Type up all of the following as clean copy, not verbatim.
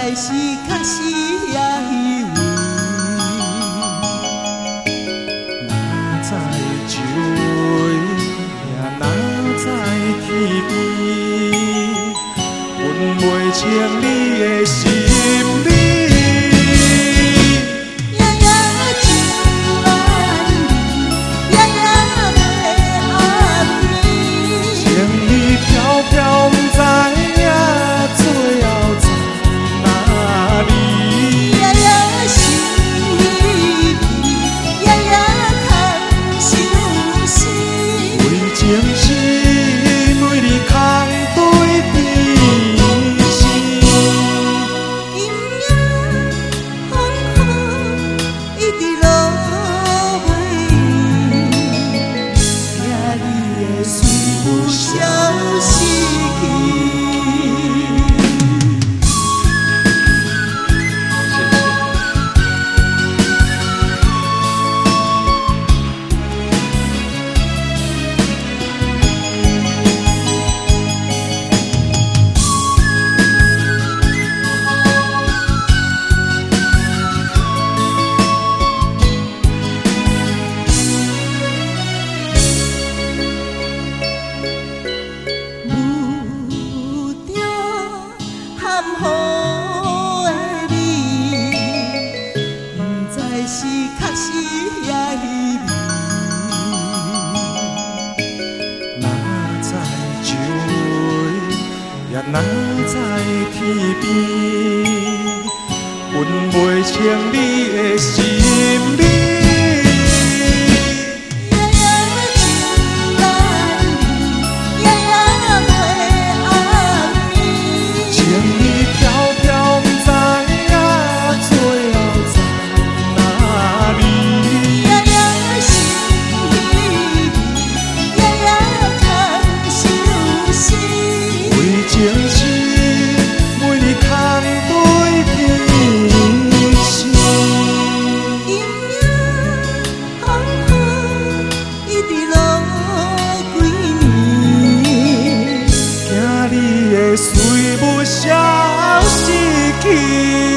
在是确实也以为，哪知酒味也哪知天边，阮袂清你的心理。 飘不知影最后在哪里？夜夜想你，夜夜空想死。为情是每日空对天星。今夜风雨一直落袂停，听你的随不消息。 是确实也以为，哪知酒味，也哪知天边，分袂清你的心理。 情是每日空对天星，阴影风雨一直落几年，惊你的随不消失去。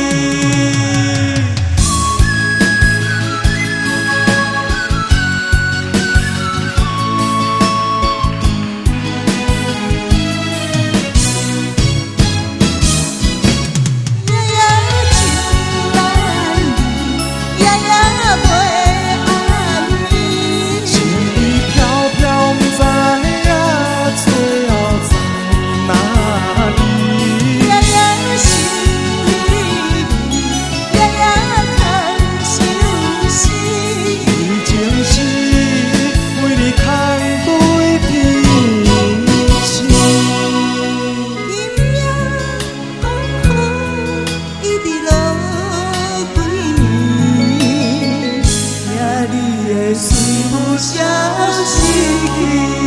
随不消息去。